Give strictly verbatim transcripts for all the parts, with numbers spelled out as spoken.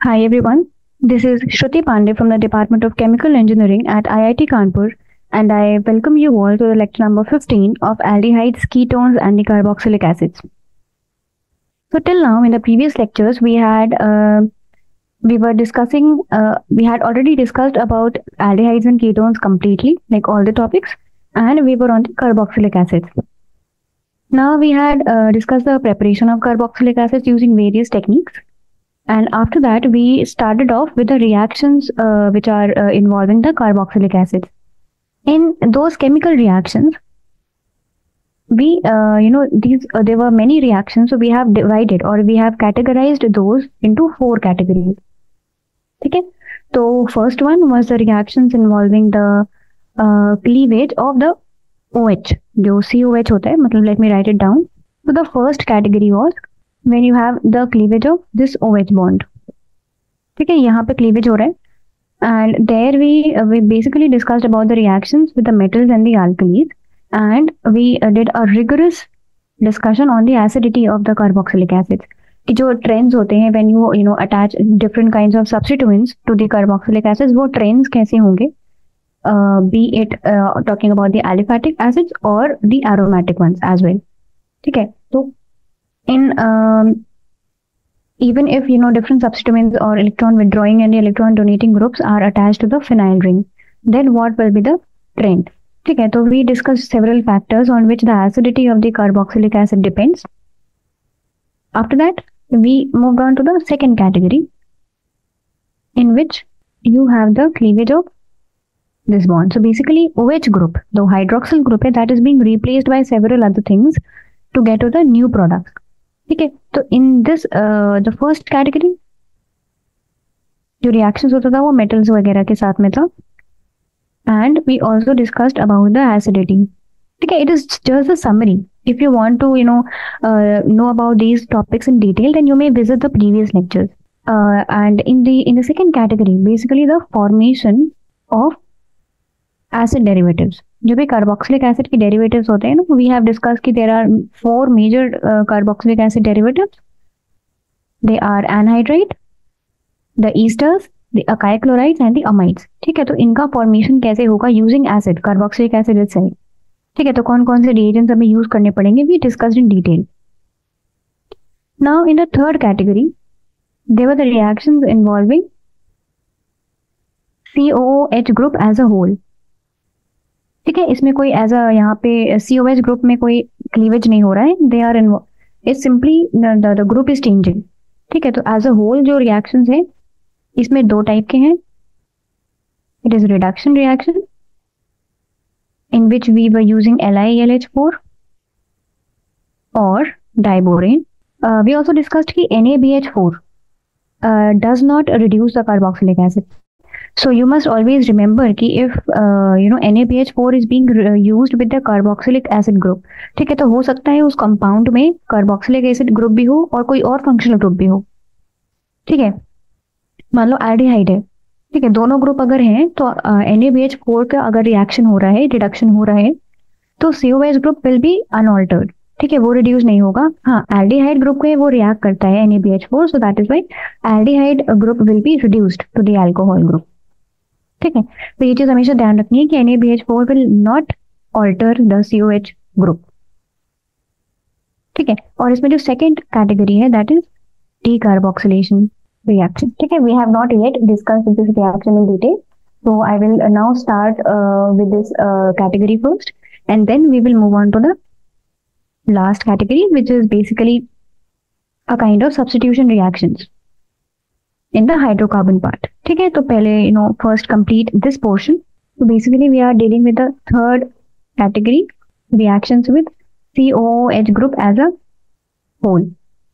Hi everyone, this is Shruti Pandey from the Department of Chemical Engineering at I I T Kanpur, and I welcome you all to the lecture number fifteen of aldehydes, ketones, and the carboxylic acids. So till now, in the previous lectures, we had uh, we were discussing uh, we had already discussed about aldehydes and ketones completely, like all the topics, and we were on the carboxylic acids. Now we had uh, discussed the preparation of carboxylic acids using various techniques. And after that, we started off with the reactions uh, which are uh, involving the carboxylic acids. In those chemical reactions, we, uh, you know, these uh, there were many reactions, so we have divided or we have categorized those into four categories. Okay, so first one was the reactions involving the uh, cleavage of the OH, जो C O H होता है, मतलब let me write it down. So the first category was when you have the cleavage of this OH bond. ठीक है, यहाँ पे cleavage हो रहा है. And there we uh, we basically discussed about the reactions with the metals and the alkalis, and we uh, did a rigorous discussion on the acidity of the carboxylic acids. कि जो trends होते हैं when you you know attach different kinds of substituents to the carboxylic acids, वो trends कैसे होंगे? Uh, be it uh, talking about the aliphatic acids or the aromatic ones as well. ठीक है, तो in um, even if you know different substituents or electron withdrawing and electron donating groups are attached to the phenyl ring, then what will be the trend? ठीक है, तो we discussed several factors on which the acidity of the carboxylic acid depends. After that, we moved on to the second category, in which you have the cleavage of this bond. So basically, OH group, the hydroxyl group, that is being replaced by several other things to get to the new products. ठीक है, तो in this the first category जो reactions होता था वो metals वगैरह के साथ में था. And we also discussed about the acidity. ठीक है, it is just a summary. If you want to you know know about these topics in detail, then you may visit the previous lectures. And in the in the second category, basically the formation of acid derivatives. जो भी carboxylic acid के derivatives होते हैं ना, we have discuss कि there are four major carboxylic acid derivatives. They are anhydride, the esters, the अकाई chlorides and the amides. ठीक है, तो इनका फॉर्मेशन कैसे होगा using acid, carboxylic acid itself. ठीक है, तो कौन कौन से रिएजेंट्स हमें यूज करने पड़ेंगे, we discussed in detail. Now in the third category, there were the reactions involving C O O H group as a whole. ठीक है, इसमें कोई एज अ यहाँ पे C O H ग्रुप में कोई क्लीवेज नहीं हो रहा है. They are it simply the group is changing. ठीक है, तो एज अ होल जो रिएक्शंस है इसमें दो टाइप के हैं. It is reduction reaction in which we were using L I L H four और डाइबोरेन. वी ऑल्सो डिस्कस्ड कि N A B H four does not reduce the carboxylic acid. So you must always remember कि if uh, you know N A B H four is being uh, used with the carboxylic acid group. ठीक है, तो हो सकता है उस compound में carboxylic acid group भी हो और कोई और फंक्शनल ग्रुप भी हो. ठीक है, मान लो एल्डिहाइड है. ठीक है, दोनों ग्रुप अगर हैं तो uh, N A B H four का अगर रिएक्शन हो रहा है, रिडक्शन हो रहा है, तो C O H group will be unaltered. ठीक है, वो रिड्यूस नहीं होगा. हाँ, एल्डिहाइड ग्रुप के वो रिएक्ट करता है N A B H four, so that is why aldehyde group will be reduced to the alcohol group. ठीक है, तो ये चीज हमेशा ध्यान रखनी है कि N A B H four will not alter the C O H group. ठीक है, और इसमें जो सेकंड कैटेगरी है दैट इज डीकार्बोक्सिलेशन रिएक्शन. ठीक है, we have not yet discussed this reaction in detail, so I will now start with this category first, and then we will move on to the last category, which is basically a kind of substitution reactions in the hydrocarbon part. ठीक है, तो पहले you know first complete this portion. So basically we are dealing with the third category, reactions with C O O H group as a whole.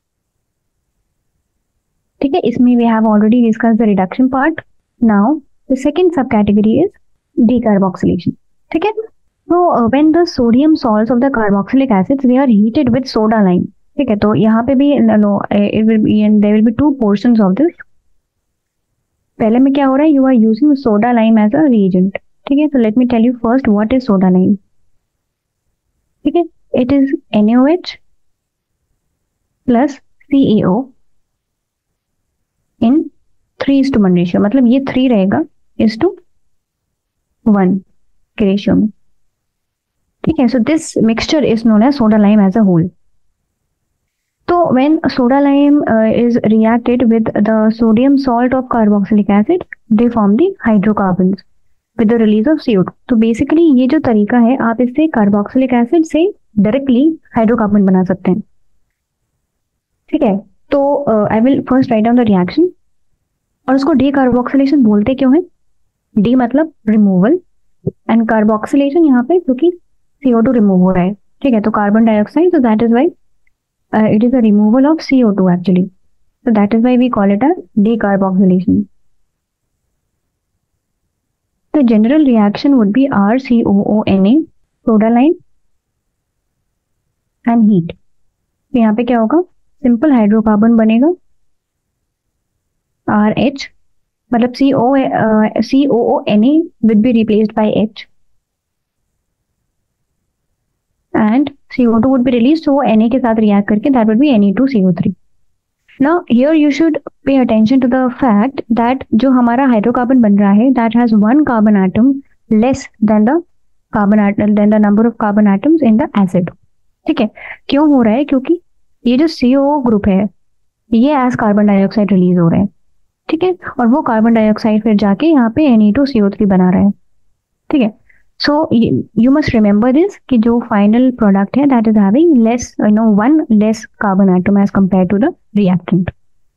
ठीक है, इसमें we have already discussed the reduction part. Now the second subcategory is decarboxylation. ठीक है, so uh, when the sodium salts of the carboxylic acids they are heated with soda lime. ठीक है, तो यहाँ पे भी no, it will be and there will be two portions of this. पहले में क्या हो रहा है, you are using soda lime as a reagent. ठीक है, तो let me tell you first what is soda lime. ठीक है, it is NaOH plus C A O in three is to one ratio, मतलब ये थ्री रहेगा is to one के ratio में। ठीक है, so this mixture is known as soda lime as a whole. तो when soda lime uh, is reacted with the sodium salt of carboxylic acid, they form the hydrocarbons with the release of C O two. तो basically ये जो तरीका है, आप इससे carboxylic acid से directly hydrocarbon बना सकते हैं। ठीक है, तो I will first write down the reaction. और उसको डी कार्बोक्सिलेशन बोलते क्यों है? डी मतलब रिमूवल एंड कार्बोक्सिलेशन यहाँ पे क्योंकि C O टू रिमूव हो रहा है। ठीक है, तो carbon dioxide, so that is why uh, it is a removal of C O two actually, so that is why we call it as decarboxylation. The general reaction would be R C O O N A, soda lime and heat. तो यहाँ पे क्या होगा? Simple hydrocarbon बनेगा R H, मतलब C O uh, C O O N A will be replaced by H and C O two would be released, so Na के साथ react करके that would be N A two C O three. Now here you should pay attention to the fact that जो हमारा hydrocarbon बन रहा है that has one carbon atom less than the carbon atom than the number of carbon atoms in the acid. ठीक है, क्यों हो रहा है? क्योंकि ये जो C O O ग्रुप है ये एज कार्बन डाइऑक्साइड रिलीज हो रहा है। ठीक है, और वो कार्बन डाइऑक्साइड फिर जाके यहाँ पे N A two C O three बना रहा है। ठीक है, so you must remember this कि जो फाइनल प्रोडक्ट है that is having less you know one less carbon atom as compare to the reactant.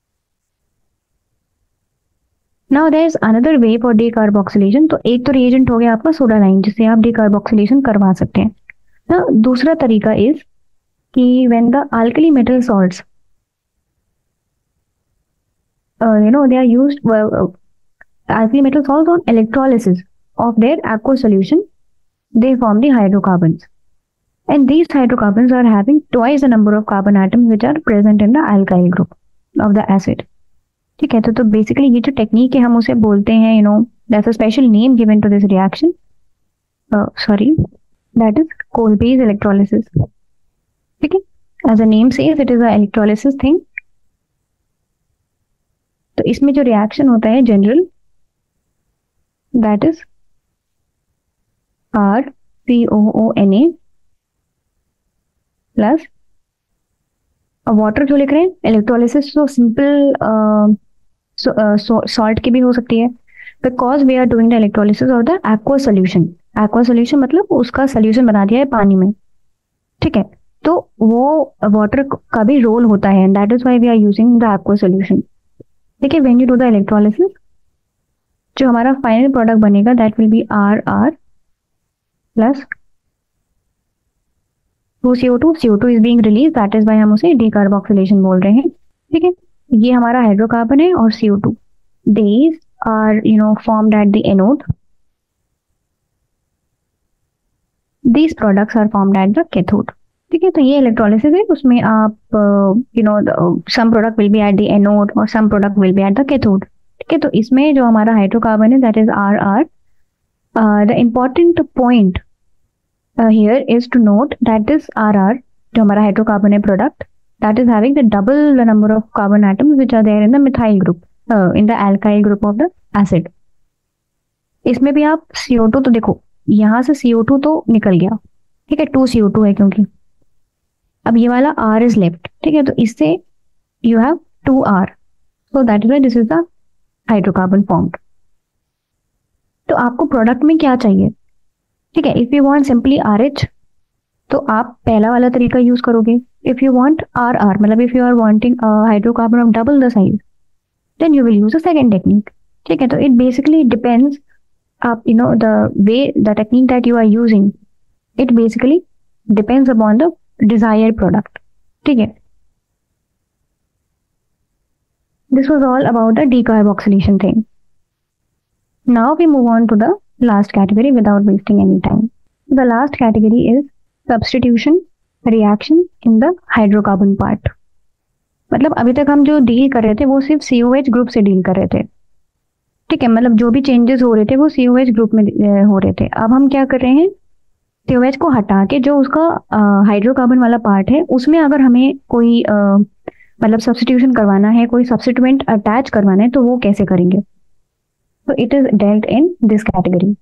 Now there is another way for decarboxylation. तो एक तो रिएजेंट हो गया आपका सोडा लाइम जिससे आप डीकार्बोक्सिलेशन करवा सकते हैं ना। दूसरा तरीका इज कि when the alkali metal salts you know they are used alkali metal salts on electrolysis of their aqueous solution, they form the hydrocarbons, and these hydrocarbons are having twice the number of carbon atoms which are present in the alkyl group of the acid. ठीक है, तो तो basically ये जो technique है हम उसे बोलते हैं you know that's a special name given to this reaction, sorry that is Kolbe's electrolysis. ठीक है, as a name says it is a electrolysis thing. तो इसमें जो रिएक्शन होता है general that is R C O O N A plus water जो लिख रहे हैं इलेक्ट्रोलिसिस, तो सिंपल सॉल्ट की भी हो सकती है because we are doing the electrolysis of the aqua solution. Aqua solution मतलब उसका सोल्यूशन बना दिया है पानी में। ठीक है, तो वो वाटर का भी रोल होता है and that is why we are using the aqua solution. ठीक है, when you do the electrolysis जो हमारा फाइनल प्रोडक्ट बनेगा that will be R R plus two C O two, C O two is being release, that is why हम उसे decarboxylation बोल रहे हैं। ठीक है, ये हमारा हाइड्रोकार्बन है और C O two, these are you know formed at the anode, these products are formed at the cathode। ठीक है, तो ये इलेक्ट्रोलिसिस है, उसमें आप you know some product will be at the anode और some product will be at the cathode. ठीक है, तो इसमें जो हमारा हाइड्रोकार्बन है that is R R. Uh, the important point uh, here is to note that this R R, जो हमारा हाइड्रोकार्बन है product, that is having the double the number of carbon atoms which are there in the methyl group, uh, in the alkyl group of the acid। इसमें भी आप C O two, तो देखो यहाँ से C O टू तो निकल गया। ठीक है, टू C O टू है क्योंकि अब ये वाला R is left। ठीक है, तो इससे you have two R, so that is why this is the hydrocarbon formed। तो आपको प्रोडक्ट में क्या चाहिए? ठीक है, if you want simply R H तो आप पहला वाला तरीका यूज करोगे। If you want R R मतलब if you are wanting hydrocarbon of double the size then you will use a second technique. ठीक है, तो इट बेसिकली डिपेंड्स आप you know the way the technique that you are using, it basically depends upon the desired product. ठीक है, this was all about the decarboxylation thing. Now we move on to the last category without wasting any time. The last category is substitution reaction in the hydrocarbon part. मतलब अभी तक हम जो deal कर रहे थे वो सिर्फ C O H ग्रुप से डील कर रहे थे। ठीक है, मतलब जो भी चेंजेस हो रहे थे वो C O H ग्रुप में हो रहे थे। अब हम क्या कर रहे हैं, C O H को हटा के जो उसका हाइड्रोकार्बन वाला पार्ट है उसमें अगर हमें कोई मतलब सब्स्टिट्यूशन करवाना है, कोई सब्स्टिट्यूएंट अटैच करवाना है, तो वो कैसे करेंगे? तो it is dealt in this category.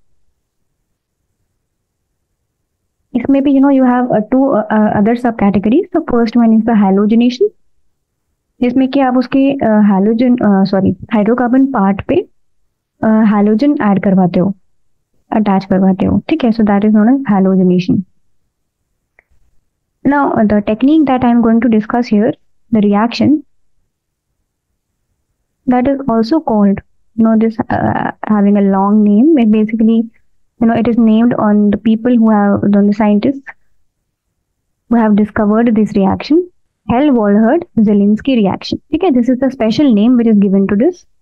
इसमें भी you know you have two other sub categories. The first one is the halogenation, जिसमें कि आप उसके हैलोजन सॉरी हाइड्रोकार्बन पार्ट पे हैलोजन ऐड करवाते हो, अटैच करवाते हो. ठीक है, so that is known as halogenation. Now, uh, the technique that I'm going to discuss here, the reaction that is also called, you know, this uh, having a long name. It basically, you know, it is named on the people who have, on the scientists who have discovered this reaction, Hell-Wohlert-Zielinski reaction. Okay, this is the special name which is given to this.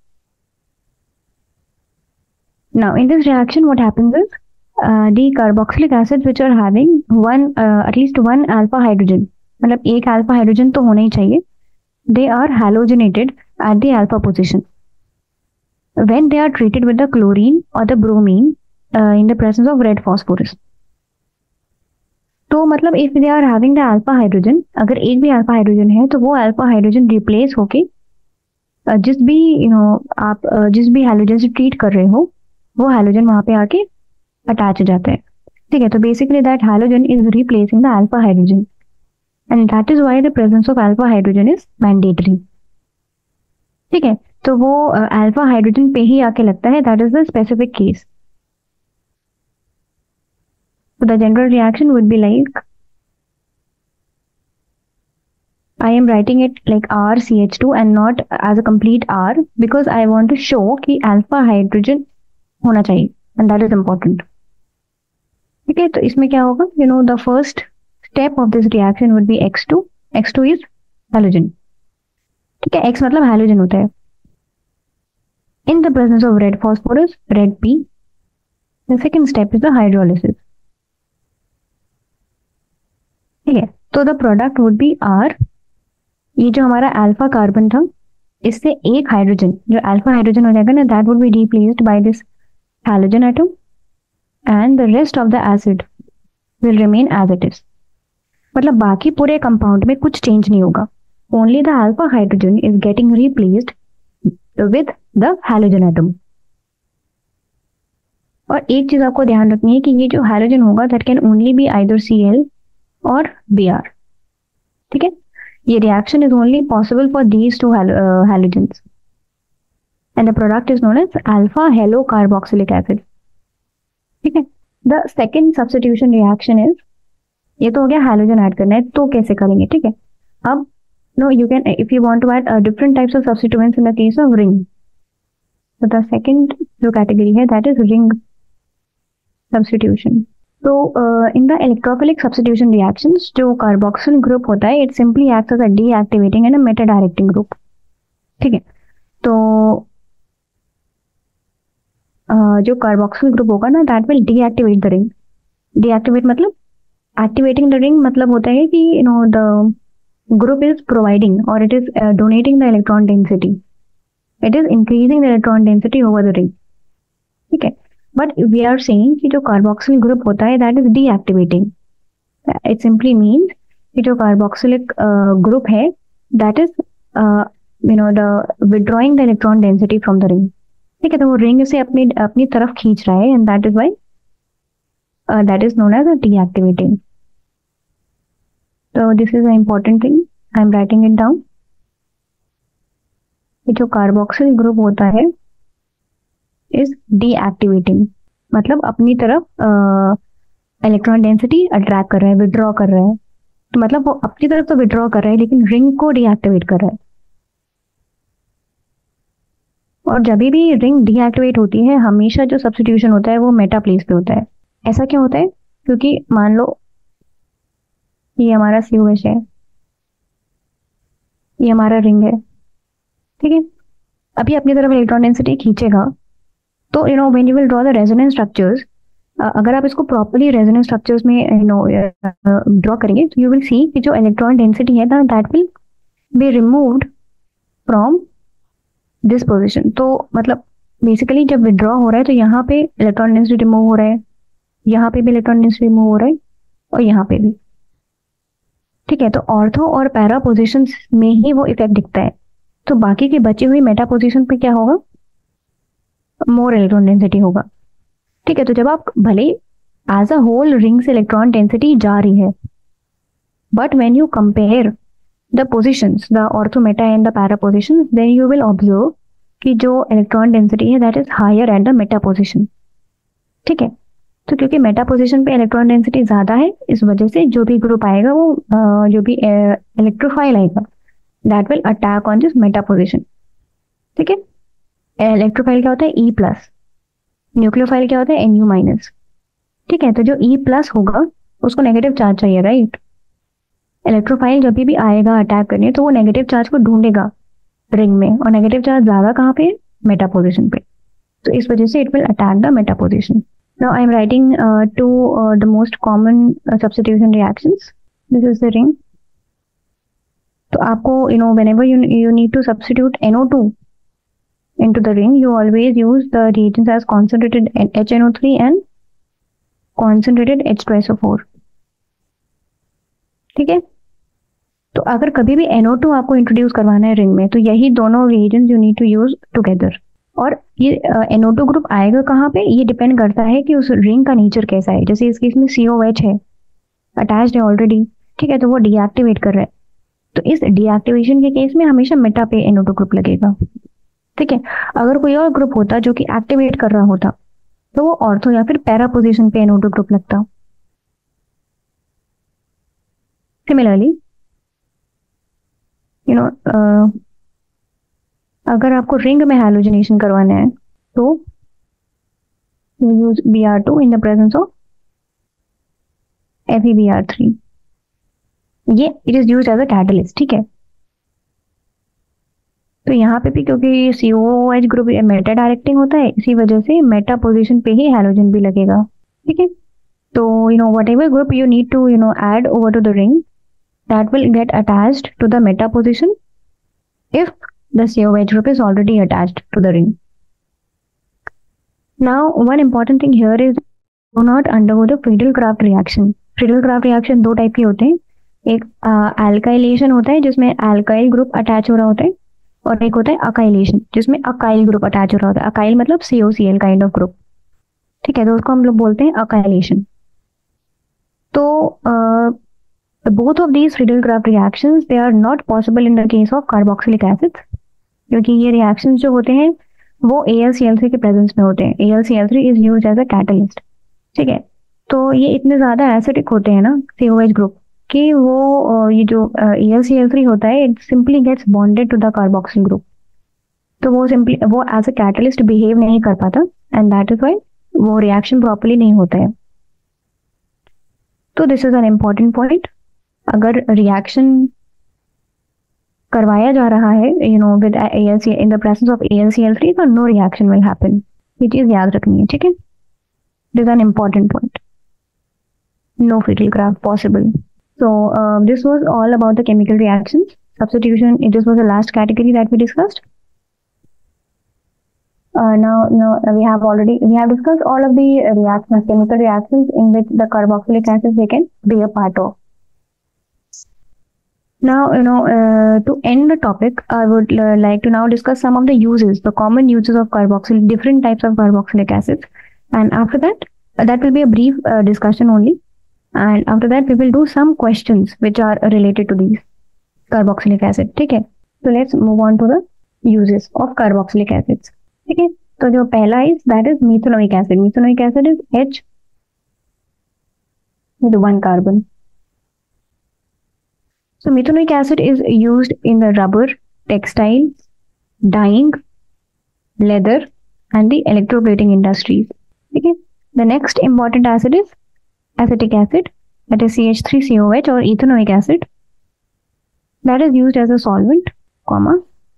Now, in this reaction, what happens is, uh, the carboxylic acids which are having one uh, at least one alpha hydrogen, मतलब एक alpha hydrogen तो होना ही चाहिए, they are halogenated at the alpha position when they are treated with the chlorine or the bromine uh, in the presence of red phosphorus. तो मतलब if they are having the alpha hydrogen, अगर एक भी alpha hydrogen है तो वो alpha hydrogen replace होके uh, जिस भी you know आप uh, जिस भी halogen से treat कर रहे हो वो halogen वहां पे आके अटैच हो जाता है. ठीक है, तो basically that hydrogen is replacing the alpha hydrogen and that is why the presence of alpha hydrogen is mandatory. ठीक है, तो वो अल्फा uh, हाइड्रोजन पे ही आके लगता है. That is the specific case. So the general reaction would be like, I am writing it like R C H two and not as a complete R because I want to show कि alpha hydrogen होना चाहिए and that is important. ठीक है, तो इसमें क्या होगा, you know the first step of this reaction would be X two. X two is halogen. ठीक है, X मतलब हैलोजन होता है. In the presence of red phosphorus, red P, the second step is the hydrolysis. ठीक है, तो the product would be R. ये जो हमारा अल्फा कार्बन था, इससे एक हाइड्रोजन, जो अल्फा हाइड्रोजन हो जाएगा ना, that would be replaced by this halogen atom and the rest of the acid will remain as it is. मतलब बाकी पूरे कंपाउंड में कुछ चेंज नहीं होगा. Only the alpha hydrogen is getting replaced with the halogen atom. और एक चीज आपको ध्यान रखनी है कि ये जो halogen होगा that can only be either C L or B R. ठीक है, ये reaction is only possible for these two hal uh, halogens. And the product is known as alpha halocarboxylic acid. ठीक है, the second substitution reaction is, ये तो हो गया halogen add करना है, तो कैसे करेंगे? ठीक है, अब no you can if you want to add uh, different types of substituents in the case of ring. So the second जो category है that is ring substitution. So uh, in the electrophilic substitution reactions, जो carboxyl group होता है, it simply acts as a deactivating and a meta directing group. ठीक है, तो Uh, जो carboxyl group होगा ना, that will deactivate the ring. Deactivate मतलब एक्टिवेटिंग द रिंग मतलब होता है कि you know the group is providing और it is donating the electron density. It is increasing the electron density over the ring. ठीक है, बट वी आर सेइंग कि जो कार्बोक्सिल ग्रुप होता है that is deactivating. It simply means कि जो carboxylic group है that is you know the withdrawing the electron density from the ring. ठीक है, तो वो रिंग से अपनी अपनी तरफ खींच रहा है and that is why that is known as a deactivating. तो this is a important thing, I am writing it down. जो कार्बोक्सिल ग्रुप होता है इज डीएक्टिवेटिंग, मतलब अपनी तरफ इलेक्ट्रॉन डेंसिटी अट्रैक्ट कर रहा है, विड्रॉ कर रहा है. तो मतलब वो अपनी तरफ तो विड्रॉ कर रहा है लेकिन रिंग को डीएक्टिवेट कर रहा है. और जब भी रिंग डीएक्टिवेट होती है हमेशा जो सब्स्टिट्यूशन होता है वो मेटा प्लेस पे होता है. ऐसा क्यों होता है? क्योंकि मान लो ये हमारा सी ओ एच है, ये हमारा रिंग है. ठीक है, अभी अपनी तरफ इलेक्ट्रॉन डेंसिटी खींचेगा तो you know when you will draw the resonance structures, अगर आप इसको प्रॉपर्ली रेजोनेंस स्ट्रक्चर्स में यू नो ड्रॉ करेंगे तो यू विल सी कि जो इलेक्ट्रॉन डेंसिटी है ना that will be removed from this position. तो मतलब बेसिकली जब विड्रॉ हो रहा है तो यहाँ पे इलेक्ट्रॉन डेंसिटी रिमूव हो रहा है, यहाँ पे भी इलेक्ट्रॉन डेंसिटी रिमूव हो रहा है और यहाँ पे भी. ठीक है, तो ऑर्थो और पैरा पोजिशंस में ही वो इफेक्ट दिखता है। तो बाकी की बची हुई मेटा पोजिशन पे क्या होगा, मोर इलेक्ट्रॉन डेंसिटी होगा। ठीक है, तो जब आप भले एज अ होल रिंग से इलेक्ट्रॉन डेंसिटी जा रही है, but when you compare the positions, the ortho meta and the para position, then you will observe कि जो इलेक्ट्रॉन डेंसिटी है that is higher at the meta position. ठीक है, तो क्योंकि मेटा पोजिशन पे इलेक्ट्रॉन डेंसिटी ज्यादा है, इस वजह से जो भी ग्रुप आएगा वो uh, जो भी इलेक्ट्रोफाइल आएगा that will attack on this meta position. ठीक है, इलेक्ट्रोफाइल क्या होता है, ई प्लस, न्यूक्लियोफाइल क्या होता है, एन यू माइनस। ठीक है, तो जो ई प्लस होगा उसको नेगेटिव चार्ज चाहिए, राइट। इलेक्ट्रोफाइल जब भी आएगा अटैक करने तो वो नेगेटिव चार्ज को ढूंढेगा रिंग में, और नेगेटिव चार्ज ज्यादा कहाँ पे, मेटा पोजिशन पे, तो इस वजह से it will attack the meta position. Now I am writing to the most common substitution reactions. This is the ring. तो आपको you know whenever you you need to substitute N O two into the ring, you always use the reagents as concentrated H N O three and concentrated H two S O four। ठीक है, तो अगर कभी भी N O two आपको introduce करवाना है ring में, तो यही दोनों reagents you need to use together। और ये uh, N O two group आएगा कहाँ पे, ये डिपेंड करता है कि उस रिंग का नेचर कैसा है। जैसे इस केस में C O H है, अटैच्ड है ऑलरेडी, ठीक है, तो वो डीएक्टिवेट कर रहा है, तो इस डीएक्टिवेशन के केस में हमेशा मेटा पे N O टू ग्रुप लगेगा। ठीक है, अगर कोई और ग्रुप होता जो कि एक्टिवेट कर रहा होता तो वो ऑर्थो या फिर पैरा पोजीशन पे N O टू ग्रुप लगता। सिमिलरली यू नो अगर आपको रिंग में हैलोजिनेशन करवाना है तो you use B R two in the presence of F E B R three. ये it is used as a catalyst. ठीक है, तो यहाँ पे भी क्योंकि C O H group meta directing होता है, इसी वजह से मेटा पोजीशन पे ही हैलोजन भी लगेगा। ठीक है, तो you know whatever group you need to you know add over to the ring that will get attached to the meta position if the C O H group is already attached to the ring. Now one important thing here is do not undergo the Friedel Crafts reaction. Friedel Crafts reaction दो type के होते हैं, एक alkylation होता है जिसमें alkyl group attach हो रहा होता है, और एक होता है अकाइलेशन जिसमें अकाइल ग्रुप अटैच हो रहा होता है। अकाइल मतलब C O C L kind of group. ठीक है, तो उसको हम लोग बोलते हैं अकाइलेशन। तो both of these Friedel Crafts reactions they are not possible in the case of carboxylic acid, क्योंकि ये रिएक्शंस जो होते हैं वो A L C L three के प्रेजेंस में होते हैं। A L C L three is used as a catalyst. ठीक है, तो ये इतने ज्यादा एसिडिक होते हैं ना C O H ग्रुप कि वो ये जो A L C L three होता है it simply gets bonded to the carboxyl group, तो वो सिंपली वो एज अ कैटलिस्ट बिहेव नहीं कर पाता, एंड दैट इज व्हाई वो रिएक्शन प्रॉपर्ली नहीं होता है। तो this is an important point. अगर रिएक्शन करवाया जा रहा है you know with A L C in the presence of A L C L three, तो नो रिएक्शन विल हैपन। ये चीज याद रखनी है। ठीक है, this is an important point. No Friedel Crafts possible. So uh, this was all about the chemical reactions. Substitution, this was the last category that we discussed. Uh, now, now we have already we have discussed all of the reactions, chemical reactions in which the carboxylic acid they can be a part of. Now, you know, uh, to end the topic, I would uh, like to now discuss some of the uses, the common uses of carboxyl, different types of carboxylic acids, and after that, uh, that will be a brief uh, discussion only. And after that we will do some questions which are related to these carboxylic acid. ठीक है, so let's move on to the uses of carboxylic acids. ठीक है, तो जो पहला is that is methanoic acid. Methanoic acid is H with one carbon. So methanoic acid is used in the rubber, textiles, dyeing, leather and the electroplating industries. ठीक है, the next important acid is acetic acid, that is C H three C O H, or ethanoic acid, that is used as a solvent, comma,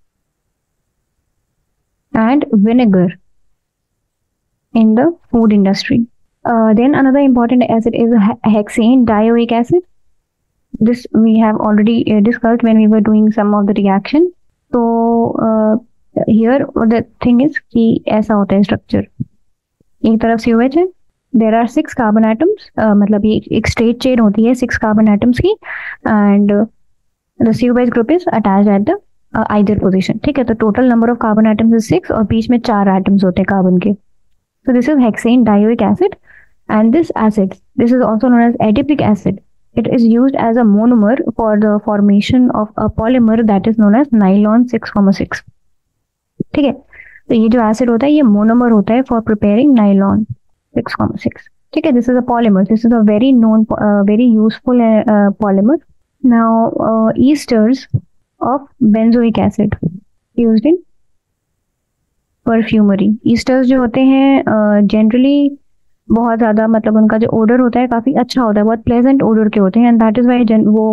and vinegar in the food industry. Uh, then another important acid is hexane dioic acid. This we have already uh, discussed when we were doing some of the reaction. So uh, here the thing is कि ऐसा होता है structure, एक तरफ C O H है there are six carbon atoms, मतलब ये एक स्ट्रेट चेन होती है सिक्स कार्बन एटम्स की, and the C O base group is attached at the either position. ठीक है, तो total number of carbon atoms is six और बीच में चार एटम्स होते हैं कार्बन के। So this is hexane dioic acid, and this acid, this is also known as adipic acid. It is used as a monomer for the formation of a polymer that is known as nylon six comma six. ठीक है, तो ये जो acid होता है ये monomer होता है for preparing nylon six comma six. ठीक है, this is a polymer, this is a very known very useful polymer. Now esters of benzoic acid used in perfumery. Esters जो होते हैं जनरली uh, बहुत ज्यादा, मतलब उनका जो ओडर होता है काफी अच्छा होता है, बहुत प्लेजेंट ओडर के होते हैं, एंड दैट इज वाई वो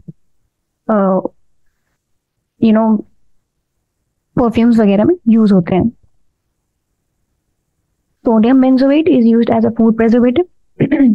यू नो परफ्यूम्स वगैरह में यूज होते हैं। Sodium benzoate is used as a food preservative.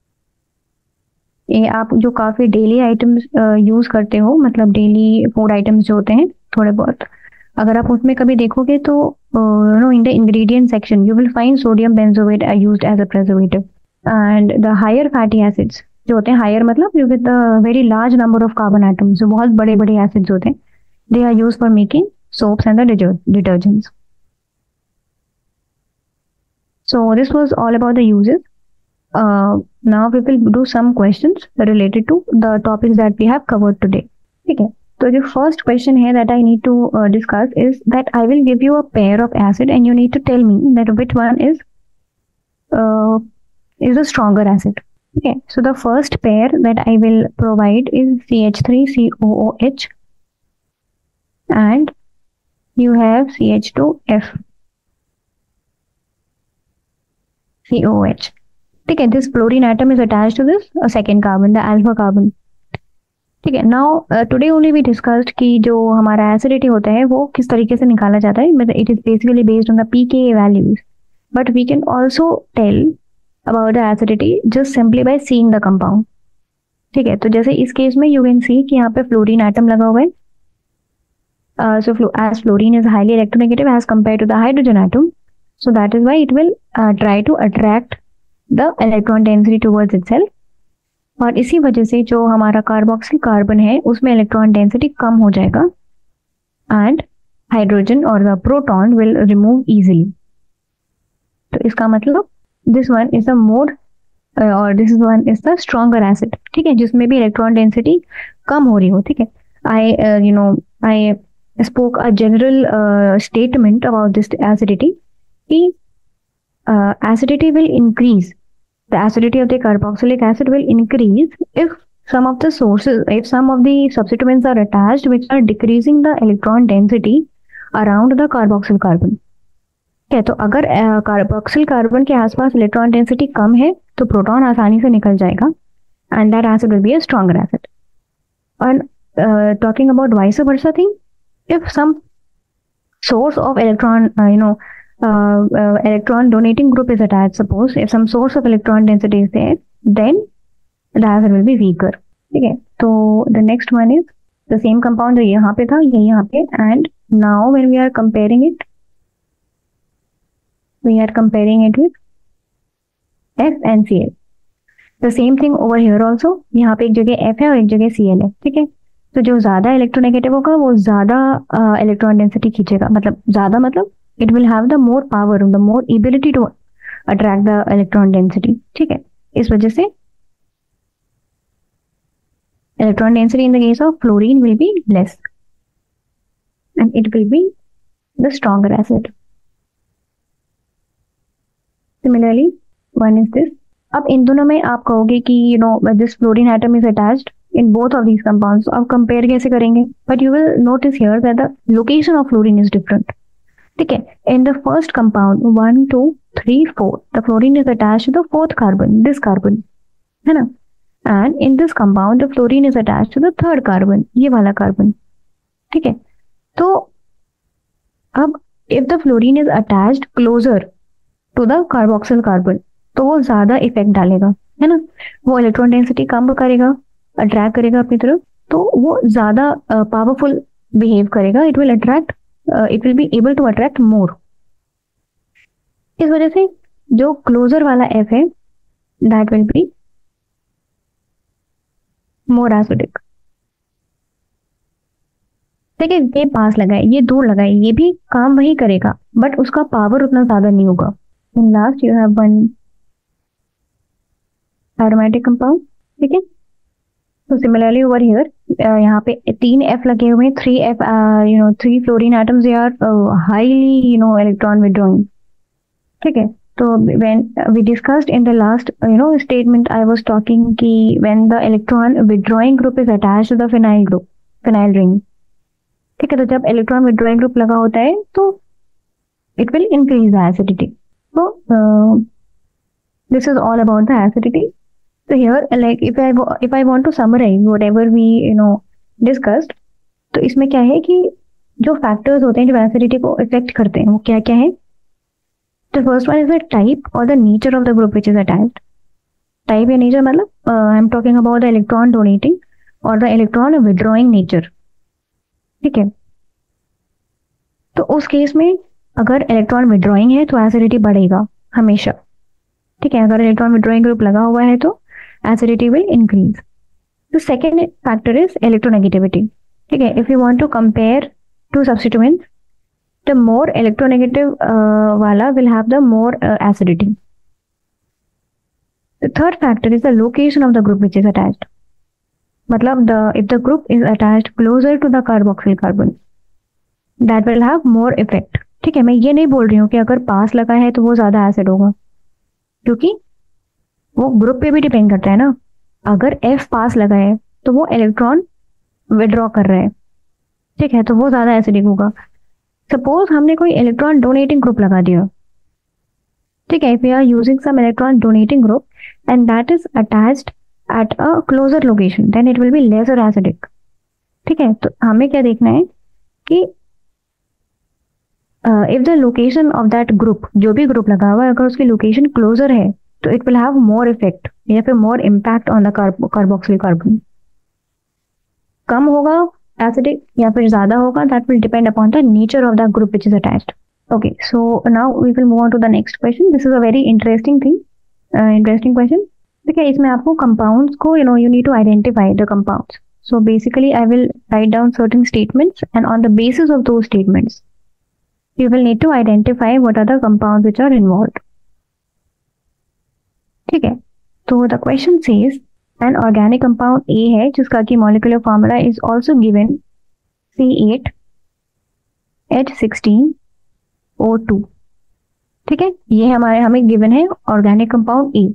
ये आप जो काफी डेली आइटम्स यूज करते हो, मतलब डेली फूड आइटम्स जो होते हैं थोड़े बहुत, अगर आप उसमें कभी देखोगे तो you know in the ingredient section you will find sodium benzoate are used as a preservative. And the higher fatty acids जो होते हैं, हायर मतलब with a very large number of carbon atoms, जो बहुत बड़े बड़े एसिड्स होते हैं, they are used for making soaps and the detergents. So this was all about the uses. Uh, now we will do some questions related to the topics that we have covered today. Okay. So the first question here that I need to uh, discuss is that I will give you a pair of acid and you need to tell me that which one is uh, is a stronger acid. Okay. So the first pair that I will provide is C H three C O O H and you have C H two F C O H. ठीक है, this fluorine atom is attached to this a second carbon, the alpha carbon. ठीक है, now uh, today only we discussed कि जो हमारा acidity होता है वो किस तरीके से निकाला जाता है, मतलब it is basically based on the pKa values, but we can also tell about the acidity just simply by seeing the compound. ठीक है, तो जैसे इस केस में you can see कि यहाँ पे fluorine atom लगा हुआ है. Uh, so as fluorine is highly electronegative as compared to the hydrogen atom, so that is why it will uh, try to attract the electron density towards itself, और इसी वजह से जो हमारा कार्बोक्सिल कार्बन है उसमें इलेक्ट्रॉन डेंसिटी कम हो जाएगा एंड हाइड्रोजन और the proton will remove easily. तो इसका मतलब this one is the more और this one is the stronger acid. ठीक है, जिसमें भी इलेक्ट्रॉन डेंसिटी कम हो रही हो। ठीक है, I you know I spoke a general uh, statement about this acidity. The uh, acidity will increase. The acidity of the carboxylic acid will increase if some of the sources, if some of the substituents are attached which are decreasing the electron density around the carboxyl carbon. Okay, तो अगर carboxyl uh, carbon के आसपास electron density कम है तो proton आसानी से निकल जाएगा and that acid will be a stronger acid. And uh, talking about vice versa thing, if some source of electron, uh, you know, uh, uh, electron donating group is attached, suppose if some source of electron density is there, then the acid will be weaker. ठीक है, तो the next one is the same compound जो यहाँ पे था ये यहाँ पे, and now when we are comparing it, we are comparing it with F and Cl. The same thing over here also, यहाँ पे एक जगह F है और एक जगह Cl है। ठीक है, तो जो ज्यादा इलेक्ट्रोनेगेटिव होगा वो ज्यादा इलेक्ट्रॉन डेंसिटी खींचेगा, मतलब ज्यादा मतलब it will have the more power, the more ability to attract the electron density. ठीक है, इस वजह से electron density in the case of fluorine will be less and it will be the stronger acid. Similarly one is this. अब इन दोनों में आप कहोगे कि you know this fluorine atom is attached in both of these compounds, अब compare कैसे करेंगे? But you will notice here that the location of fluorine is different. ठीक है, in the first compound one, two, three, four, the fluorine is attached to the fourth carbon, this carbon, है ना? And in this compound the fluorine is attached to the third carbon, ये वाला carbon. ठीक है, तो अब if the fluorine is attached closer to the carboxyl carbon, तो वो ज्यादा इफेक्ट डालेगा, है ना? वो इलेक्ट्रॉन डेंसिटी कम करेगा, अट्रैक्ट करेगा अपनी तरफ, तो वो ज्यादा पावरफुल बिहेव करेगा, it will attract, it will be able to attract more. इस वजह से जो क्लोजर वाला F है that will be more acidic. ठीक है, ये पास लगाए, ये दूर लगाए, ये भी काम वही करेगा बट उसका पावर उतना ज्यादा नहीं होगा। And last you have one aromatic compound. ठीक है, तो सिमिलरली ओवर हियर यहाँ पे तीन एफ लगे हुए हैं, three F you know three fluorine atoms they are highly you know electron withdrawing. ठीक है, तो when we discussed in the last you know statement I was talking कि when the electron withdrawing group is attached to the phenyl group, phenyl ring। ठीक है, तो जब electron withdrawing group लगा होता है तो it will increase the acidity. तो this is all about the acidity. So here, like if I if I want to summarize whatever we you know discussed, तो इसमें क्या है कि जो फैक्टर्स होते हैं जो एसिडिटी को इफेक्ट करते हैं वो क्या क्या है। The first one is the type or the nature of the group which is attached. Type या nature मतलब uh, I'm talking about the electron donating or the electron withdrawing nature। ठीक है, तो उस केस में अगर इलेक्ट्रॉन विड्रॉइंग है तो एसिडिटी बढ़ेगा हमेशा। ठीक है, अगर इलेक्ट्रॉन विड्रॉइंग ग्रुप लगा हुआ है तो acidity will increase. The second factor is electronegativity. ठीक है, if you want to compare two substituents, the more electronegative वाला will have the more acidity. The third factor is the location of the group which is attached. मतलब the if the group is attached closer to the carboxyl carbon that will have more effect. ठीक है, मैं ये नहीं बोल रही हूँ कि अगर पास लगा है तो वो ज्यादा एसिड होगा, क्योंकि वो ग्रुप पे भी डिपेंड करता है ना। अगर F पास लगा है तो वो इलेक्ट्रॉन विड्रॉ कर रहा है। ठीक है, तो वो ज्यादा एसिडिक होगा। सपोज हमने कोई इलेक्ट्रॉन डोनेटिंग ग्रुप लगा दिया। ठीक है, if we are using some electron donating group and that is attached at a closer location then it will be lesser acidic. ठीक है, तो हमें क्या देखना है कि if the location of that group, जो भी ग्रुप लगा हुआ है, अगर उसकी लोकेशन क्लोजर है तो it will have more effect या फिर more impact on the carboxyl carbon. कम होगा एसिडिक या फिर ज्यादा होगा, that will depend upon the nature of the group which is attached. Okay, so now we will move on to the next question. This is a very interesting thing, interesting question. ठीक है, इसमें आपको compounds को you know you need to identify the compounds. So basically I will write down certain statements and on the basis of those statements you will need to identify what are the compounds which are involved। ठीक है, तो the question says an organic compound A है जिसका की molecular formula is also given C eight H sixteen O two। ठीक है, ये हमारे हमें given है organic compound A।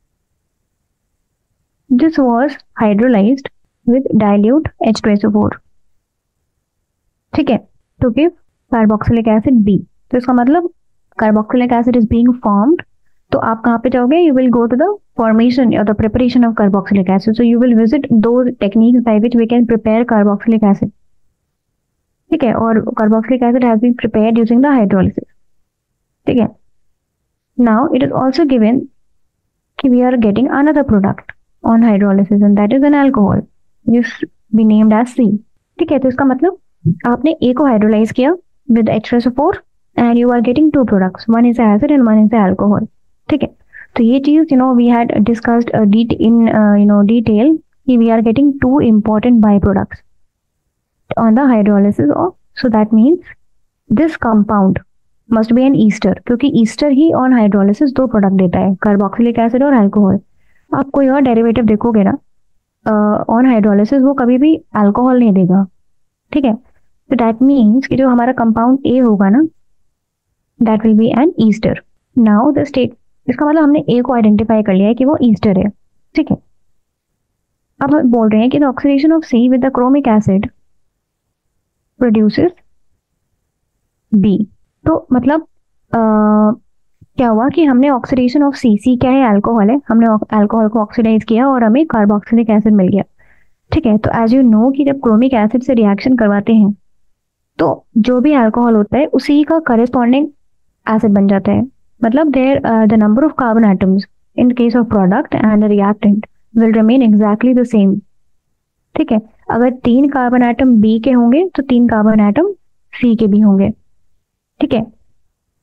This was hydrolyzed with dilute H two S O four। ठीक है, to give carboxylic acid B। तो इसका मतलब carboxylic acid is being formed, तो आप कहाँ पे जाओगे, you will go to the formation और the preparation of carboxylic acid. So you will visit दो techniques by which we can prepare carboxylic acid. ठीक है, और carboxylic acid has been prepared using the hydrolysis. ठीक है, now it is also given कि we are getting another product on hydrolysis and that is an alcohol which be named as C। ठीक है, तो इसका मतलब आपने A को हाइड्रोलाइज किया with H two S O four and you are getting two products, one is the acid and one is the alcohol। ठीक है, तो ये चीज you know we had discussed uh, det in uh, you know detail कि we are getting two important byproducts on the hydrolysis of, so that means this compound must be an ester, क्योंकि ester ही on hydrolysis दो product देता है, carboxylic acid और alcohol. आप कोई और डेरिवेटिव देखोगे ना ऑन हाइड्रोलिसिस वो कभी भी अल्कोहल नहीं देगा। ठीक है, तो दैट मीन्स कि जो हमारा कंपाउंड A होगा ना that will be an ester. Now the state, इसका मतलब हमने A को आइडेंटिफाई कर लिया है कि वो ईस्टर है। ठीक है, अब हम बोल रहे हैं कि the oxidation of C with the chromic acid produces B। तो मतलब uh, क्या हुआ कि हमने ऑक्सीडेशन ऑफ C, C क्या है, अल्कोहल है, हमने अल्कोहल को ऑक्सीडाइज किया और हमें कार्बोक्सिलिक एसिड मिल गया। ठीक है, तो एज यू नो कि जब क्रोमिक एसिड से रिएक्शन करवाते हैं तो जो भी अल्कोहल होता है उसी का करेस्पॉन्डिंग एसिड बन जाता है। मतलब there the number of carbon atoms in case of product and the reactant will remain exactly the same. ठीक है, अगर तीन कार्बन एटम B के होंगे तो तीन कार्बन एटम C के भी होंगे। ठीक है,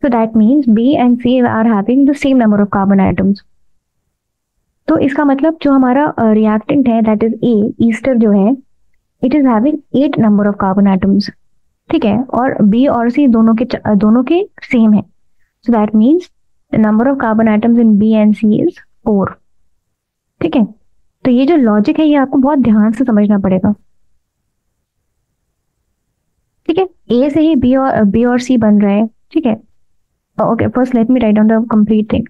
So that means B and C are having the same number of carbon atoms. तो इसका मतलब जो हमारा रिएक्टेंट है दैट इज ए, ईस्टर जो है, it is having eight number of carbon atoms, ठीक है, और बी और सी दोनों के दोनों के सेम है. So that means the number of carbon atoms in B and C is four. ठीक है, तो ये जो लॉजिक है ये आपको बहुत ध्यान से समझना पड़ेगा. ठीक है, ए से ही बी और बी और सी बन रहा है. ठीक है, okay, first let me write down the complete thing.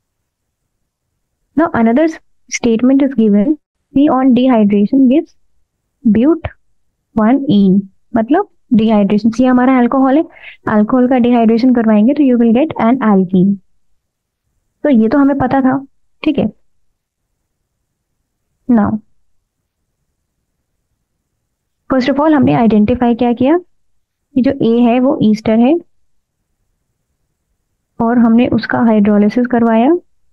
Now another statement is given, C on dehydration gives but one ene, मतलब डिहाइड्रेशन, सी हमारा अल्कोहल है, अल्कोहल का डिहाइड्रेशन करवाएंगे तो you will get an alkene. तो ये तो हमें पता था. ठीक है, नाउ फर्स्ट ऑफ ऑल हमने आइडेंटिफाई क्या किया कि जो ए है वो ईस्टर है और हमने उसका हाइड्रोलिसिस करवाया.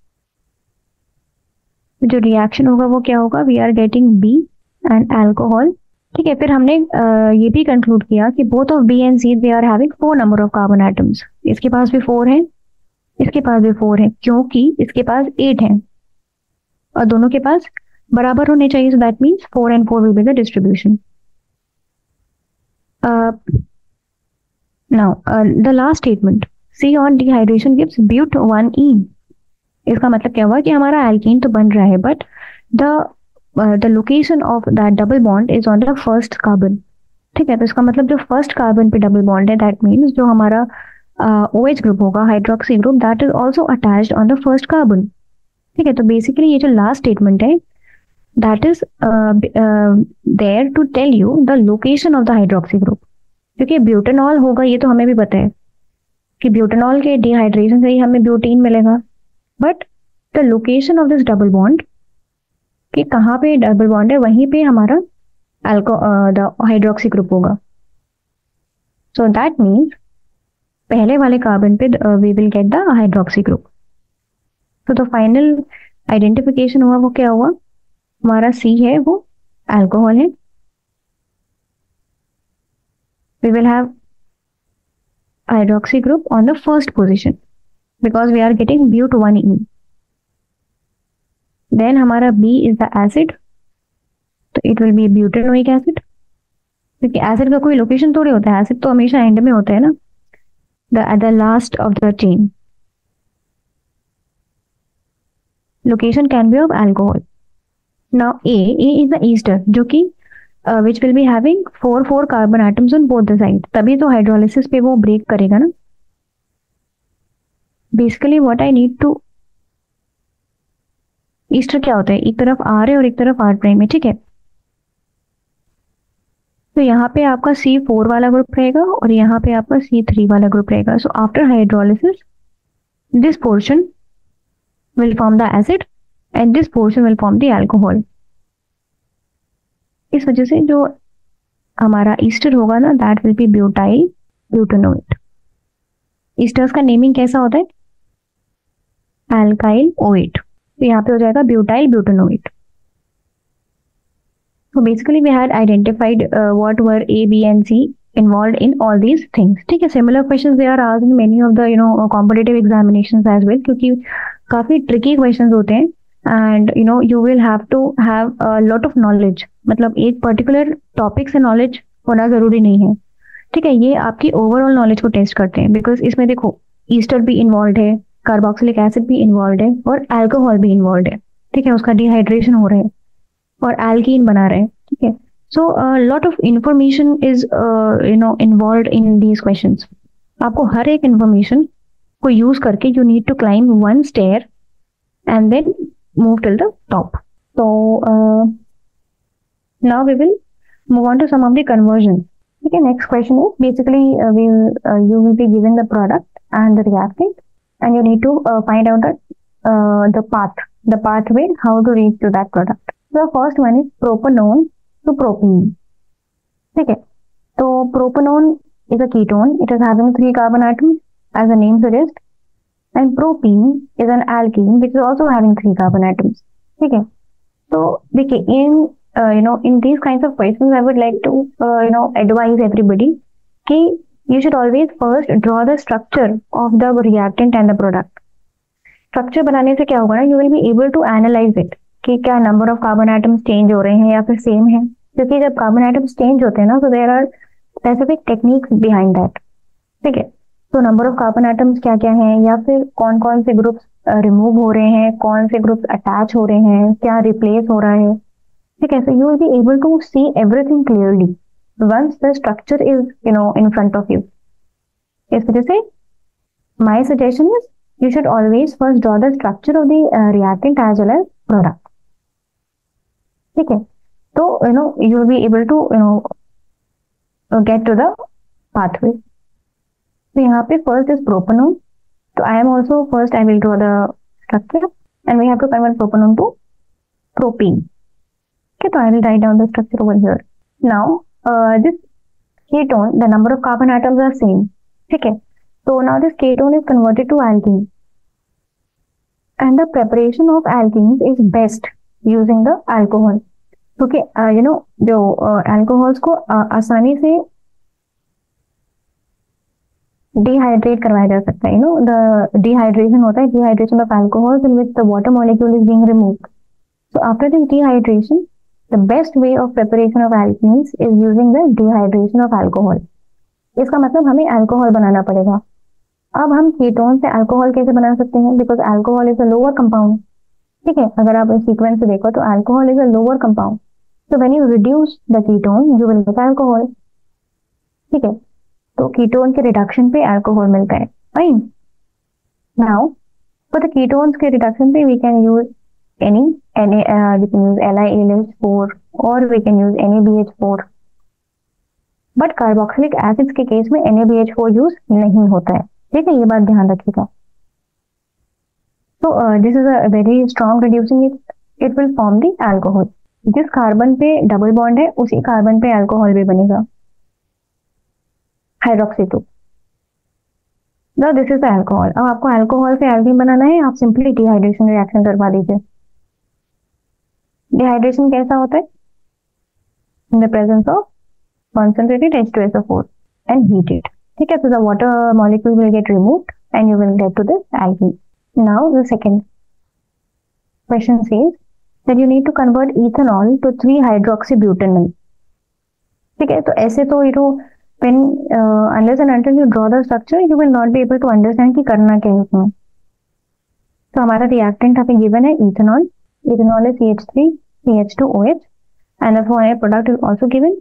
जो रिएक्शन होगा वो क्या होगा, we are getting B and alcohol. ठीक है, फिर हमने uh, ये भी कंक्लूड किया कि both of B and C they are having four number of carbon atoms. इसके पास भी फोर है, इसके पास भी फोर है, क्योंकि इसके पास एट है और दोनों के पास बराबर होने चाहिए. So that means four and four will be the distribution. Now the last statement, C on dehydration gives but one ene. इसका मतलब क्या हुआ कि हमारा एल्कीन तो बन रहा है but the the location of that double bond is on the first carbon. ठीक है, तो इसका मतलब जो फर्स्ट कार्बन पे डबल बॉन्ड है दैट मीन्स जो हमारा ओ एच ग्रुप होगा, hydroxy group, that is also attached on the first carbon. ठीक है, तो बेसिकली ये जो लास्ट स्टेटमेंट है that is there to tell you the location of the hydroxy group. क्योंकि ब्यूटेनॉल होगा ये तो हमें भी पता है कि ब्यूटेनॉल के डिहाइड्रेशन से ही हमें ब्यूटीन मिलेगा, but the location of this double bond कि कहाँ पे डबल बॉन्ड है वहीं पे हमारा अल्को द हाइड्रोक्सी ग्रुप होगा. सो दैट मीन्स पहले वाले कार्बन पे we will get the hydroxy group. तो द फाइनल आइडेंटिफिकेशन हुआ वो क्या हुआ, हमारा सी है वो अल्कोहल है. We will have hydroxy group on the first position because we are getting but one in. Then हमारा B is the acid, तो it will be butanoic acid. क्योंकि एसिड का कोई लोकेशन थोड़ी होता है, एसिड तो हमेशा एंड में होता है ना, the at the last of the chain. Location can be of alcohol. Now A, A is the ester जो कि Uh, which will be having four four carbon atoms on both the sides. तभी तो hydrolysis पे वो break करेगा ना. Basically what I need to, ester क्या होता है, एक तरफ आर है और एक तरफ आर प्राइम है. ठीक है, तो यहाँ पे आपका सी फोर वाला ग्रुप रहेगा और यहाँ पे आपका सी थ्री वाला ग्रुप रहेगा. So after hydrolysis this portion will form the acid and this portion will form the alcohol. इस वजह से जो हमारा ईस्टर होगा ना that will be butyl butanoate. Esters का नेमिंग कैसा होता है, अल्काइल ओएट, तो यहाँ पे हो जाएगा butyl butanoate. So basically we had identified uh, what were A, B and C involved in all these things. ठीक है, similar questions they are asked in many of the you know competitive examinations as well, क्योंकि काफी tricky questions होते हैं and you know you will have to have a lot of knowledge. मतलब एक particular topic से knowledge होना जरूरी नहीं है. ठीक है, ये आपकी ओवरऑल नॉलेज को टेस्ट करते हैं बिकॉज इसमें देखो ईस्टर भी इन्वॉल्व है, कार्बोक्सिलिक एसिड भी इन्वॉल्व है और अल्कोहल भी इन्वॉल्व है. ठीक है, उसका डिहाइड्रेशन हो रहा है और एल्कीन बना रहे हैं. ठीक है, so lot of information is you know involve in these questions. आपको हर एक इंफॉर्मेशन को यूज करके you need to climb one stair and then move till the top. तो now we will move on to some of the conversion. Okay, next question is basically uh, we uh, you will be given the product and the reactant and you need to uh, find out the uh, the path the pathway how to reach to that product. So the first one is propanone to propene. Okay, so propanone is a ketone. It is having three carbon atoms as the name suggests, and propene is an alkene which is also having three carbon atoms. Okay, so देखिए in Uh, you know, in these kinds of questions, I would like to, uh, you know, advise everybody कि you should always first draw the structure of the reactant and the product. Structure बनाने से क्या होगा ना, you will be able to analyse it कि क्या number of carbon atoms change हो रहे हैं या फिर सेम है, क्योंकि जब कार्बन एटम्स चेंज होते हैं ना तो there are specific techniques behind that. ठीक है, तो नंबर ऑफ कार्बन एटम्स क्या क्या हैं, या फिर कौन कौन से ग्रुप्स रिमूव हो रहे हैं, कौन से ग्रुप्स अटैच हो रहे हैं, क्या रिप्लेस हो रहा है। ठीक है, so you will be able to see everything clearly once the structure is you know in front of you. इस वजह से my suggestion is you should always first draw the structure of the uh, reactant as well as product. ठीक है, तो you know you will be able to you know get to the pathway. तो यहाँ पे first is propanone. तो I am also first I will draw the structure and we have to convert propanone to propene. Okay, so I will write down the structure over here. Now uh, this ketone, the number of carbon atoms are same. ठीक है, so now this ketone is converted to alkene. And the preparation of alkenes is best using the alcohol. क्योंकि you know जो alcohols uh, को uh, आसानी से dehydrate करवाया जा सकता है। यू नो द डिहाइड्रेशन होता है, dehydration of alcohols in which the water molecule is being removed. So after this dehydration the best way of preparation of alkenes इज using the dehydration of alcohol. इसका मतलब हमें alcohol बनाना पड़ेगा। अब हम ketone से अल्कोहल कैसे बना सकते हैं, because alcohol is a lower compound. ठीक है, अगर आप इस सीक्वेंस से देखो तो alcohol is a lower compound, so when you reduce the ketone you will get alcohol. ठीक है, तो कीटोन के रिडक्शन पे अल्कोहल मिलता है। Fine, now for the ketones के रिडक्शन पे we can use any any we can use L I L H four और we can use N A B H four, but carboxylic acids के case में N A B H four use नहीं होता है। ठीक है, ये बात ध्यान रखिएगा। तो this is a very strong reducing, it it will form the alcohol. जिस कार्बन पे डबल बॉन्ड है उसी कार्बन पे अल्कोहल भी बनेगा, hydroxy two. No this is the alcohol. अब आपको अल्कोहल से एल्कीन बनाना है, आप सिंपली डिहाइड्रेशन रिएक्शन करवा दीजिए। डिहाइड्रेशन कैसा होता है, in the presence of concentrated H two S O four and heated. ठीक है, so the water molecule will get removed and you will get to this alkene. Now the second question says that you need to convert ethanol to three hydroxybutanol. ठीक है, तो ऐसे तो you know when uh, unless and until you draw the structure you will not be able to understand कि करना क्या है इसमें। तो हमारा reactant यहाँ पे given है ethanol, ethanol is C H three C H two O H and the final product is also given.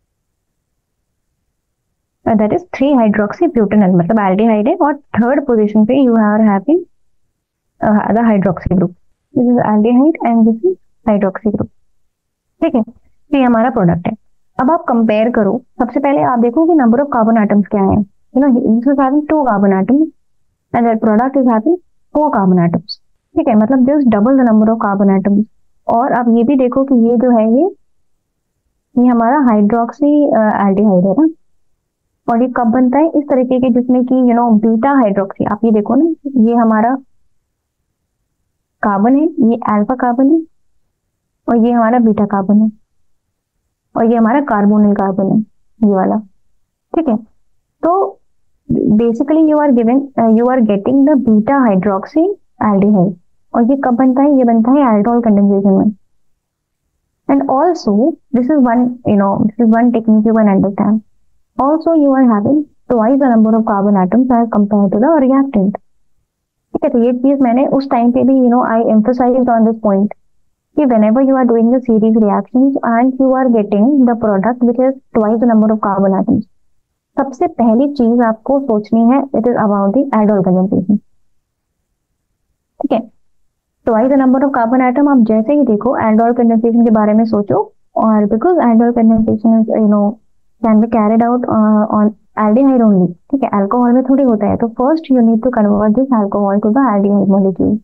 Uh, that is three hydroxybutanol, मतलब aldehyde है और थर्ड पोजीशन पे you are having uh, the hydroxy group. This is aldehyde and this is hydroxy group. ठीक है, तो ये हमारा product है। अब आप कंपेयर करो, सबसे पहले आप देखो कि नंबर ऑफ कार्बन एटम्स क्या है। You know this is having two carbon atoms and that product is having four carbon atoms. ठीक है, मतलब this double the number of carbon atoms. और आप ये भी देखो कि ये जो है ये ये हमारा हाइड्रोक्सी एल्डिहाइड है ना, और ये कब बनता है, इस तरीके के जिसमें कि यू नो बीटा हाइड्रोक्सी। आप ये देखो ना, ये हमारा कार्बन है, ये अल्फा कार्बन है और ये हमारा बीटा कार्बन है और ये हमारा कार्बोनिल कार्बन है, ये वाला। ठीक है, तो basically you are given you are getting the beta hydroxy aldehyde. और ये कब बनता है, ये बनता है एल्डोल कंडेंसेशन में। And also this is one you know this is one technique you can understand. Also, you are having twice the number of carbon atoms as compared to the reactant. ठीक है, तो ये चीज मैंने उस time पे भी you know I emphasized on this point कि whenever you are doing the series reactions and you are getting the product which is twice the number of carbon atoms, सबसे पहली चीज आपको सोचनी है it is about the aldol condensation. ठीक है, twice the number of carbon atom, आप जैसे ही देखो aldol condensation के बारे में सोचो, और because aldol condensation is you know can be carried out uh, on aldehyde only. ठीक है, अल्कोहल में थोड़ी होता है। तो first you need to convert this alcohol to the aldehyde molecule.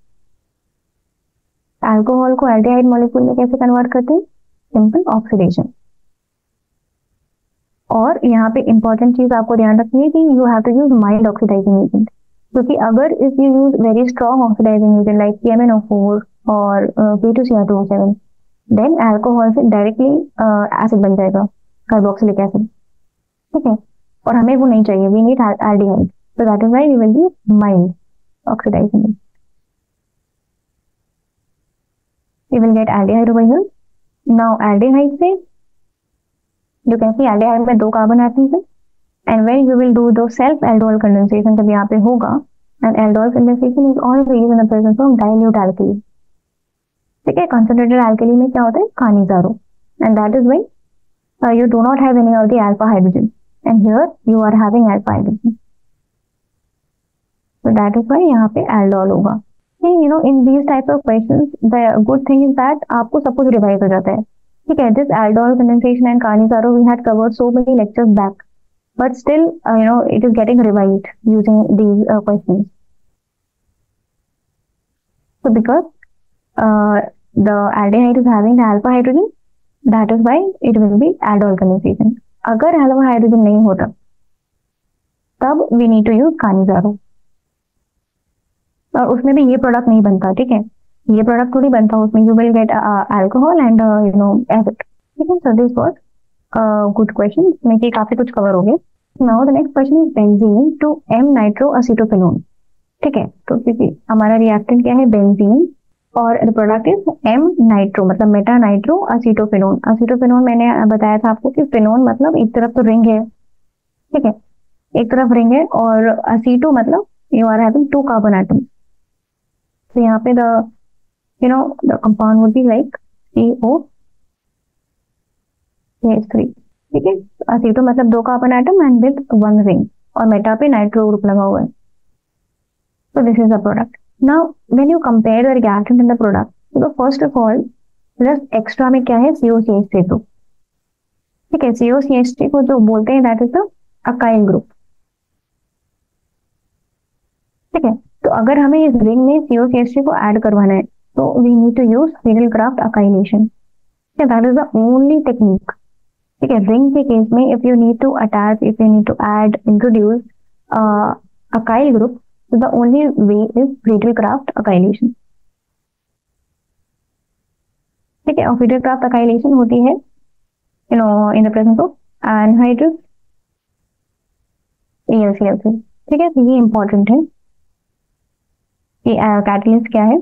Alcohol को एल्डिहाइड मॉलिक्यूल में कैसे कन्वर्ट करते हैं, सिंपल ऑक्सीडेशन। और यहाँ पे इंपॉर्टेंट चीज आपको ध्यान रखनी है कि you have to use mild oxidising agent, क्योंकि अगर if you use very strong oxidising agent like C M n O four और P two C r two O seven, then alcohol से डायरेक्टली एसिड बन जाएगा, carboxylic acid. ठीक है, और हमें वो नहीं चाहिए, we need aldehyde, so that is why we will be mild oxidizing it. We will get aldehyde over here. Now aldehyde से you can see aldehyde में दो कार्बन एटम्स है, and when you will do the self aldol condensation जब यहाँ पे होगा, and aldol condensation is always in the presence of dilute alkali. ठीक है, concentrated alkali में क्या होता है, Cannizzaro, and that is why uh, you do not have any of the alpha hydrogen, and here you are having alpha hydrogen, so that is why यहाँ पे aldol होगा. You know, in these type of questions the good thing is that आपको सब कुछ revise हो जाता है. ठीक है, this aldol condensation and Cannizzaro we had covered so many lectures back, but still uh, you know it is getting revised using these uh, questions. So because uh, the aldehyde is having the alpha hydrogen, that is why it will be aldol condensation. अगर alpha hydrogen नहीं होता तब we need to use Cannizzaro, और उसमें भी ये product नहीं बनता. ठीक है, ये प्रोडक्ट थोड़ी बनता, उसमें you will get alcohol and you know acid. ठीक है, so this was good question, इसमें कि काफी कुछ कवर हो गया. Now the next question is benzene to M nitro acetophenone. ठीक है, तो क्योंकि हमारा रिएक्टेंट क्या है, बेंजीन, और the product is M nitro मतलब मेटा नाइट्रो असीटोफेनोन. असीटोफेनोन मैंने बताया था आपको कि फेनोन मतलब एक तरफ तो रिंग है. ठीक है, एक तरफ रिंग है, और असीटो मतलब you are having two carbon atoms. तो यहाँ पे the you know the compound would be like C O H three. ठीक है, असीटो मतलब दो carbon atom and with one ring, और मेटा पे नाइट्रो ग्रुप लगा हुआ है. So this is the product. Now when you compare the reactant and the product, so first of all just extra में क्या है, C O C H three group. ठीक है, C O C H three को जो बोलते हैं that is the acyl group. ठीक है, तो अगर हमें इस रिंग में C O C H three को ऐड करवाना है तो we need to use Friedel-Crafts acylation. that is the only technique. ठीक है, रिंग के केस में if you need to attach, if you need to add, introduce uh, acyl group, so the only way is Friedel-Crafts acylation. ठीक है, और Friedel-Crafts acylation होती है you know in the presence of anhydrous A l C l three. ठीक है, तो ये important है कि कैटलिस्ट क्या है,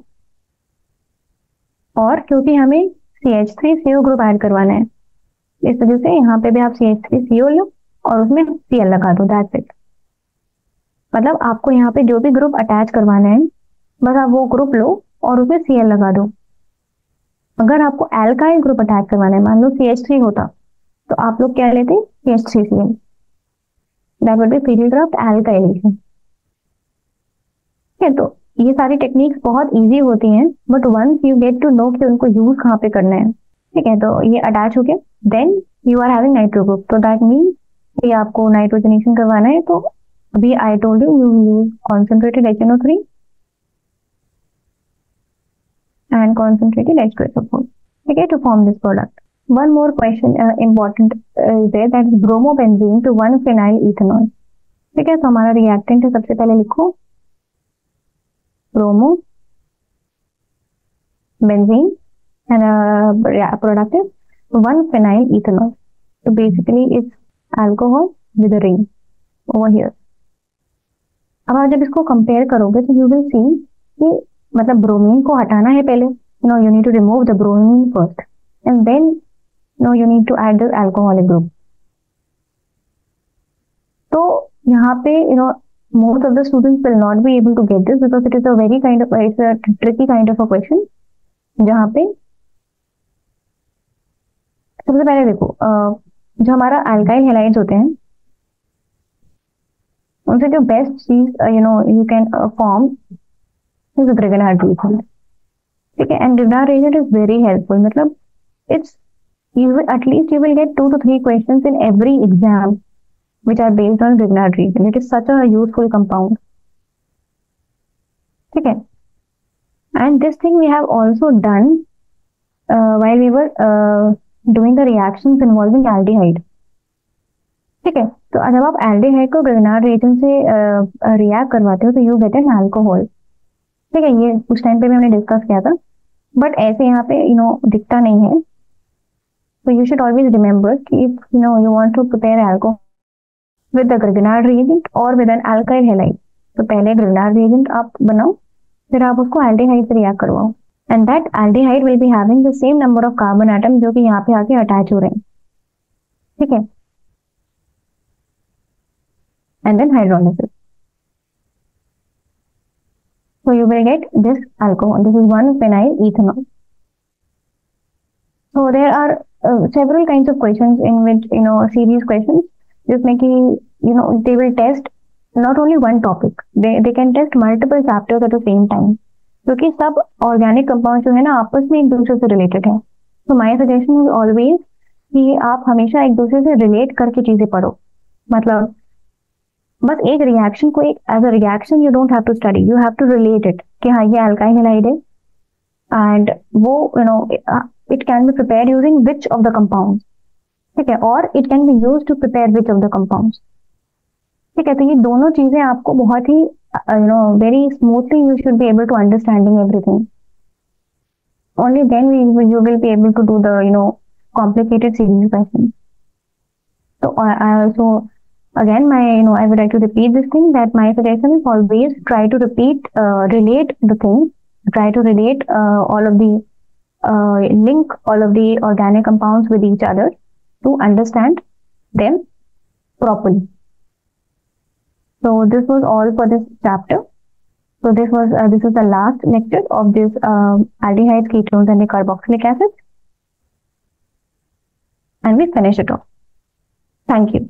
और क्योंकि हमें C H three C O group add करवाना है, इस वजह से यहाँ पे भी आप C H three C O लो और उसमें Cl लगा दो, दैट्स इट. मतलब आपको यहाँ पे जो भी ग्रुप अटैच करवाना है बस आप वो ग्रुप लो और उसमें Cl लगा दो. अगर आपको एल्काइल ग्रुप अटैच करवाना है, मान लो C H थ्री होता तो आप लोग क्या लेते, C H three C l, that would be Friedel-Crafts alkylation. ठीक है, तो ये सारी टेक्निक्स बहुत इजी होती हैं, but once you get to know कि उनको यूज कहाँ पे करना है. ठीक है, तो ये अटैच हो गया, then you are having nitro group, तो दैट मीन कि आपको नाइट्रोजनेशन करवाना है. तो अभी I told you you use concentrated H N O three and concentrated H two S O four. ठीक है, to form this product. One more question important is there, that is bromobenzene to one phenyl ethanol. ठीक है, तो हमारा reactant है, सबसे पहले लिखो bromo benzene and uh, yeah, product is one phenyl ethanol. So basically it's alcohol with a ring over here. अब आप जब इसको कंपेयर करोगे तो you will see कि मतलब ब्रोमीन को हटाना है पहले, you know you need to remove the bromine first and then you know you need to add the alcoholic group. तो यहाँ पे you know most of the students will not be able to get this because it is a very kind of it's a tricky kind of a question. जहाँ पे सबसे पहले देखो जो हमारा अल्काइल हैलाइड्स होते हैं उनसे जो बेस्ट चीज you know you can form is Grignard reagent. ठीक है, and Grignard reagent is very helpful. मतलब it's at least you will get two to three questions in every exam which are based on Grignard region. It is such a useful compound. Okay, and this thing we have also done uh, while we were uh, doing the reactions involving aldehyde. ठीक है, तो जब आप aldehyde को Grignard region से react uh, करवाते हो तो you get an alcohol. ठीक है, ये उस टाइम पे भी हमने डिस्कस किया था, बट ऐसे यहाँ पे you know दिखता नहीं है. So you should always remember कि if you know you want to prepare alcohol with the Grignard reagent or with an alkyl halide. तो पहले Grignard reagent आप बनाओ, फिर आप उसको aldehyde से react करवाओ, and that aldehyde will be having the same number of carbon atom जो कि यहाँ पे आके attach हो रहे हैं, ठीक है, and then hydrolysis. So you will get this alcohol. This is one phenyl ethanol. So there are uh, several kinds of questions in which, you know, series questions, just making, you know, they will test not only one topic, they they can test multiple chapters at the same time, क्योंकि सब organic compound जो है ना आपस में एक दूसरे से रिलेटेड है. तो माय सजेशन इज ऑलवेज कि आप हमेशा एक दूसरे से रिलेट करके चीजें पढ़ो. मतलब बस एक रिएक्शन को एक as a reaction you don't have to study, you have to relate it कि हाँ ये अल्काइल हैलाइड है, एंड वो you know it can be prepare using which of the compounds, ठीक है, और it can be use to prepare which of the compounds, ठीक है. तो ये दोनों चीजें आपको बहुत ही you know very smoothly you should be able to understanding everything. Only then you will be able to do the you know complicated series question. So I, I also again my you know I would like to repeat this thing that my suggestion is always try to repeat uh, relate the things, try to relate uh, all of the uh, link all of the organic compounds with each other to understand them properly. So this was all for this chapter. So this was uh, this is the last lecture of this uh, aldehydes, ketones and the carboxylic acids, and we finish it off. Thank you.